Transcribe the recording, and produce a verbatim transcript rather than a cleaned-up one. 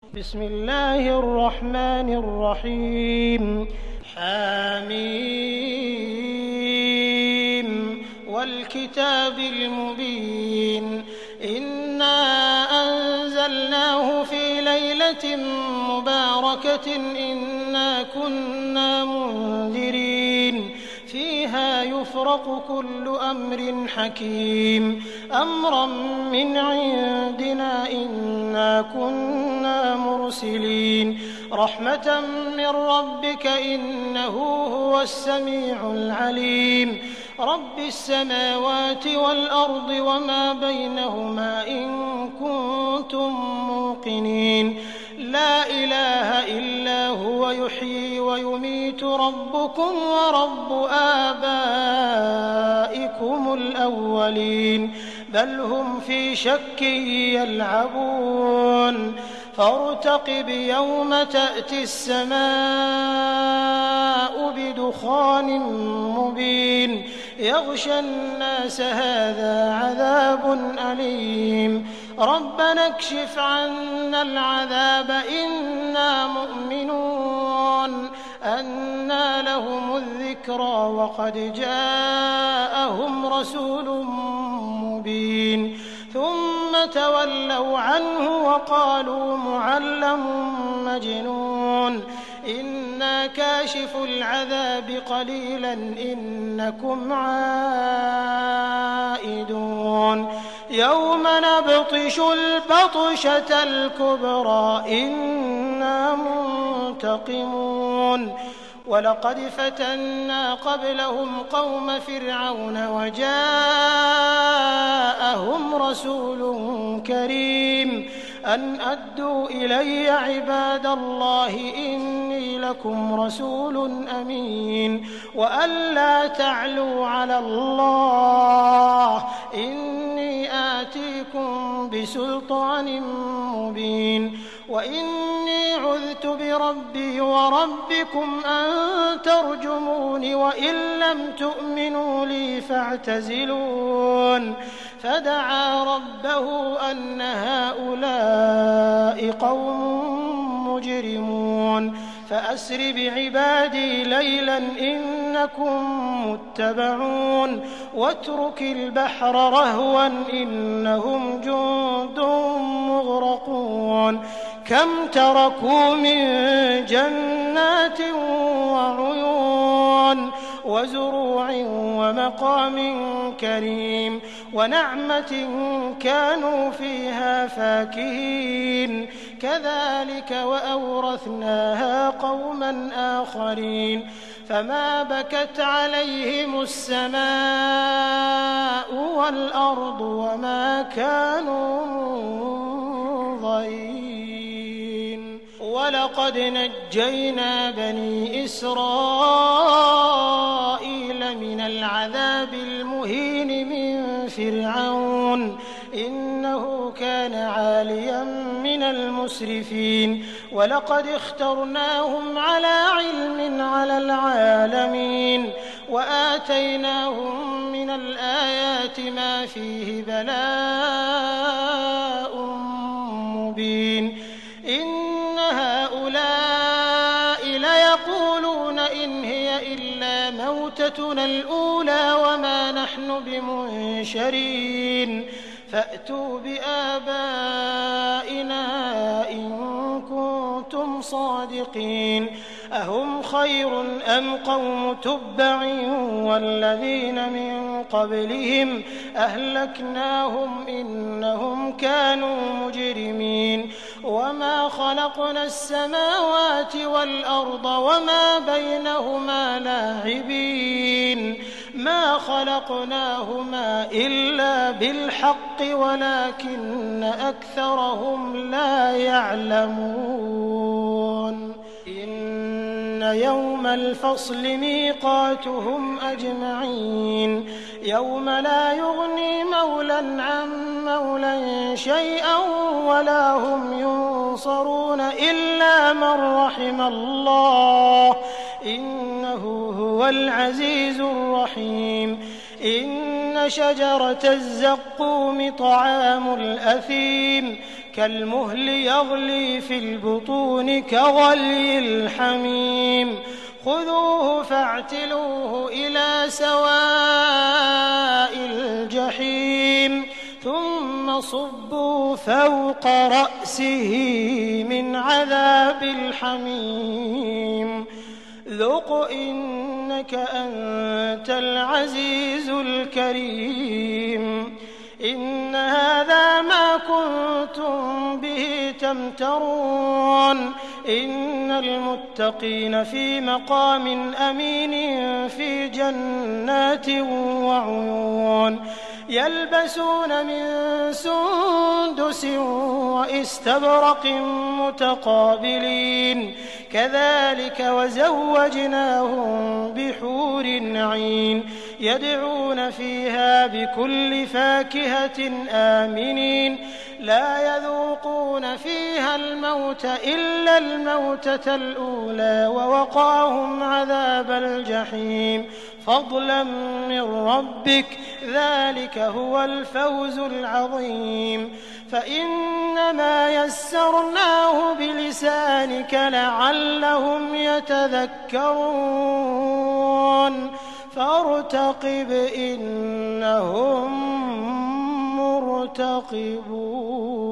بسم الله الرحمن الرحيم حميم والكتاب المبين إنا أنزلناه في ليلة مباركة إنا كنا منذرين فيها يفرق كل أمر حكيم أمرا من عندنا إنا كنا مرسلين رحمة من ربك إنه هو السميع العليم رب السماوات والأرض وما بينهما إن كنتم موقنين لا إله إلا هو يحيي ويميت ربكم ورب آبائكم الأولين بل هم في شك يلعبون فارتقب يوم تأتي السماء بدخان مبين يغشى الناس هذا عذاب أليم ربنا اكشف عنا العذاب إنا مؤمنون أنى لهم الذكرى وقد جاءهم رسول مبين ثم تولوا عنه وقالوا معلم مجنون إنا كاشف العذاب قليلا إنكم عائدون يوم نبطش البطشة الكبرى إنا منتقمون ولقد فتنا قبلهم قوم فرعون وجاءهم رسول كريم أن أدوا إلي عباد الله إني لكم رسول أمين وأن لا تعلوا على الله إني آتيكم بسلطان مبين وإني عذت بربي وربكم أن ترجمون وإن لم تؤمنوا لي فاعتزلون فدعا ربه أن هؤلاء قوم مجرمون فأسر بعبادي ليلا إنكم متبعون واترك البحر رهوا إنهم جند مغرقون كم تركوا من جنات وعيون وزروع ومقام كريم ونعمة كانوا فيها فاكهين كذلك وأورثناها قوما آخرين فما بكت عليهم السماء والأرض وما كانوا منظرين ولقد نجينا بني إسرائيل من العذاب المهين من فرعون إنه كان عاليا من المسرفين ولقد اخترناهم على علم على العالمين وآتيناهم من الآيات ما فيه بلاء مبين إن هؤلاء ليقولون إن هي إلا موتتنا الأولى وما نحن بمنشرين فأتوا بآبائنا إن كنتم صادقين أهم خير أم قوم تبع والذين من قبلهم أهلكناهم إنهم كانوا مجرمين وما خلقنا السماوات والأرض وما بينهما لاعبين ما خلقناهما إلا بالحق ولكن أكثرهم لا يعلمون إن يوم الفصل ميقاتهم أجمعين يوم لا يغني مولى عن مولى شيئا ولا هم ينصرون إلا من رحم الله إنه هو العزيز الرحيم إن شجرة الزقوم طعام الأثيم كالمهل يغلي في البطون كغلي الحميم خذوه فاعتلوه إلى سواء الجحيم ثم صبوا فوق رأسه من عذاب الحميم ذق إنك أنت العزيز الكريم إن هذا ما كنتم به تمترون إن المتقين في مقام أمين في جنات وعيون يلبسون من سندس وإستبرق متقابلين كذلك وزوجناهم بحور عين يدعون فيها بكل فاكهة آمنين لا يذوقون فيها الموت إلا الموتة الأولى ووقاهم عذاب الجحيم فضلا من ربك ذلك هو الفوز العظيم فإنما يسرناه بلسانك لعلهم يتذكرون فارتقب إنهم مرتقبون.